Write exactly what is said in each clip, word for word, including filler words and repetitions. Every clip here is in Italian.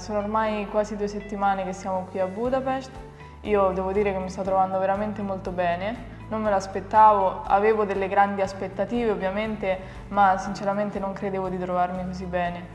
sono ormai quasi due settimane che siamo qui a Budapest. Io devo dire che mi sto trovando veramente molto bene, non me lo aspettavo, avevo delle grandi aspettative ovviamente, ma sinceramente non credevo di trovarmi così bene.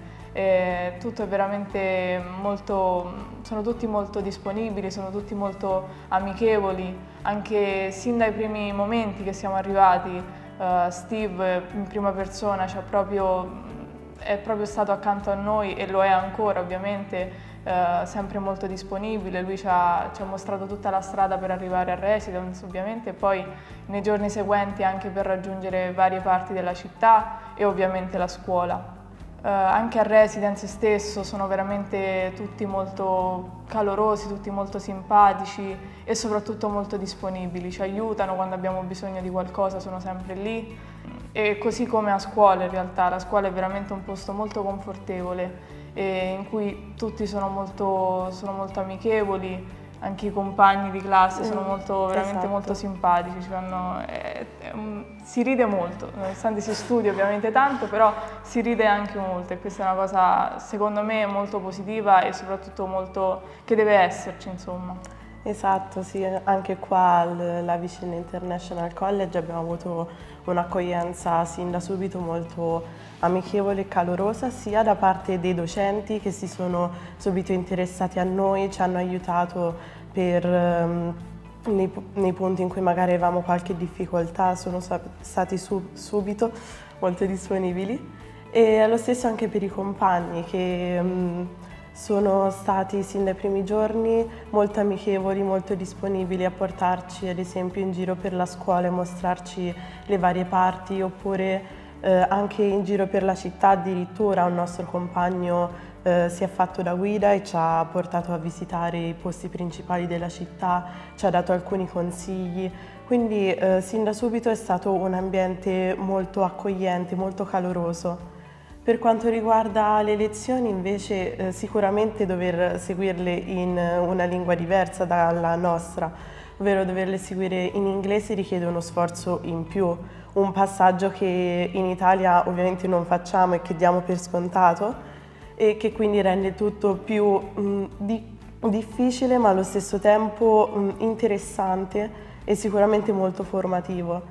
E tutto è veramente molto, sono tutti molto disponibili, sono tutti molto amichevoli, anche sin dai primi momenti che siamo arrivati, uh, Steve in prima persona ci ha proprio, è proprio stato accanto a noi e lo è ancora ovviamente, uh, sempre molto disponibile. Lui ci ha, ci ha mostrato tutta la strada per arrivare a Residence ovviamente e poi nei giorni seguenti anche per raggiungere varie parti della città e ovviamente la scuola. Uh, anche a Residence stesso sono veramente tutti molto calorosi, tutti molto simpatici e soprattutto molto disponibili, ci aiutano quando abbiamo bisogno di qualcosa, sono sempre lì. E così come a scuola in realtà, la scuola è veramente un posto molto confortevole e in cui tutti sono molto, sono molto amichevoli. Anche i compagni di classe sono molto, veramente esatto. molto simpatici, ci fanno, è, è un, si ride molto, nonostante si studia ovviamente tanto, però si ride anche molto e questa è una cosa secondo me molto positiva e soprattutto molto che deve esserci, insomma. Esatto, sì, anche qua alla Vicina International College abbiamo avuto un'accoglienza sin da subito molto amichevole e calorosa, sia da parte dei docenti che si sono subito interessati a noi, ci hanno aiutato per, um, nei, nei punti in cui magari avevamo qualche difficoltà, sono stati sub, subito molto disponibili, e lo stesso anche per i compagni che um, sono stati sin dai primi giorni molto amichevoli, molto disponibili a portarci ad esempio in giro per la scuola e mostrarci le varie parti, oppure eh, anche in giro per la città. Addirittura un nostro compagno eh, si è fatto da guida e ci ha portato a visitare i posti principali della città, ci ha dato alcuni consigli, quindi eh, sin da subito è stato un ambiente molto accogliente, molto caloroso. Per quanto riguarda le lezioni invece eh, sicuramente dover seguirle in una lingua diversa dalla nostra, ovvero doverle seguire in inglese richiede uno sforzo in più, un passaggio che in Italia ovviamente non facciamo e che diamo per scontato e che quindi rende tutto più mh, di, difficile ma allo stesso tempo mh, interessante e sicuramente molto formativo.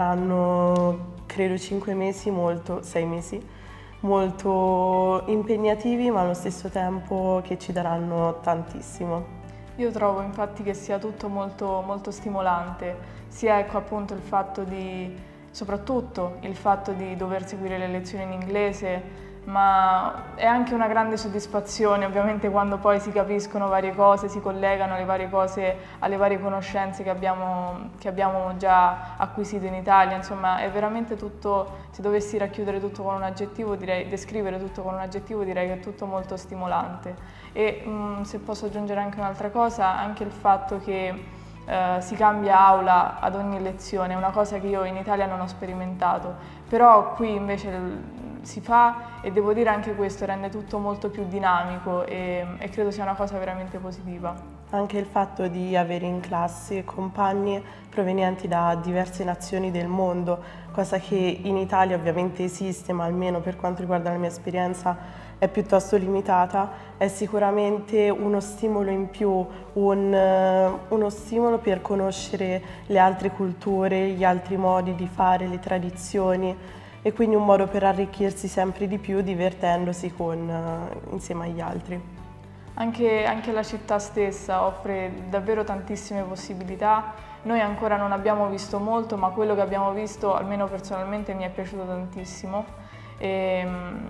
Saranno credo cinque mesi, molto, sei mesi. Molto impegnativi ma allo stesso tempo che ci daranno tantissimo. Io trovo infatti che sia tutto molto, molto stimolante, sia ecco appunto il fatto di, soprattutto il fatto di dover seguire le lezioni in inglese, ma è anche una grande soddisfazione ovviamente quando poi si capiscono varie cose, si collegano le varie cose alle varie conoscenze che abbiamo, che abbiamo già acquisito in Italia. Insomma è veramente tutto, se dovessi racchiudere tutto con un aggettivo, direi, descrivere tutto con un aggettivo direi che è tutto molto stimolante. E mh, se posso aggiungere anche un'altra cosa, anche il fatto che eh, si cambia aula ad ogni lezione, è una cosa che io in Italia non ho sperimentato, però qui invece si fa e devo dire anche questo rende tutto molto più dinamico e, e credo sia una cosa veramente positiva. Anche il fatto di avere in classe compagni provenienti da diverse nazioni del mondo, cosa che in Italia ovviamente esiste, ma almeno per quanto riguarda la mia esperienza è piuttosto limitata, è sicuramente uno stimolo in più, un, uno stimolo per conoscere le altre culture, gli altri modi di fare, le tradizioni, e quindi un modo per arricchirsi sempre di più divertendosi con, uh, insieme agli altri. Anche, anche la città stessa offre davvero tantissime possibilità. Noi ancora non abbiamo visto molto, ma quello che abbiamo visto, almeno personalmente, mi è piaciuto tantissimo. E,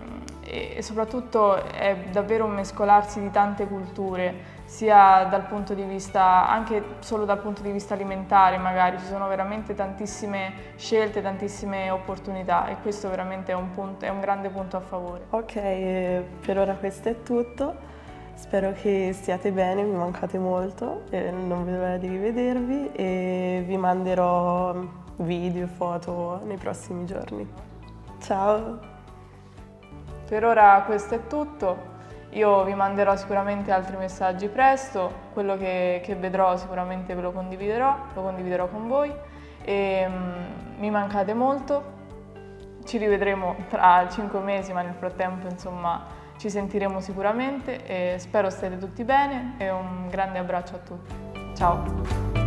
e soprattutto è davvero un mescolarsi di tante culture, sia dal punto di vista, anche solo dal punto di vista alimentare magari, ci sono veramente tantissime scelte, tantissime opportunità e questo veramente è un, punto, è un grande punto a favore. Ok, per ora questo è tutto, spero che stiate bene, mi mancate molto, e non vedo l'ora di rivedervi e vi manderò video e foto nei prossimi giorni. Ciao! Per ora questo è tutto. Io vi manderò sicuramente altri messaggi presto, quello che, che vedrò sicuramente ve lo condividerò, lo condividerò con voi e um, mi mancate molto, ci rivedremo tra cinque mesi ma nel frattempo insomma ci sentiremo sicuramente e spero stiate tutti bene e un grande abbraccio a tutti. Ciao!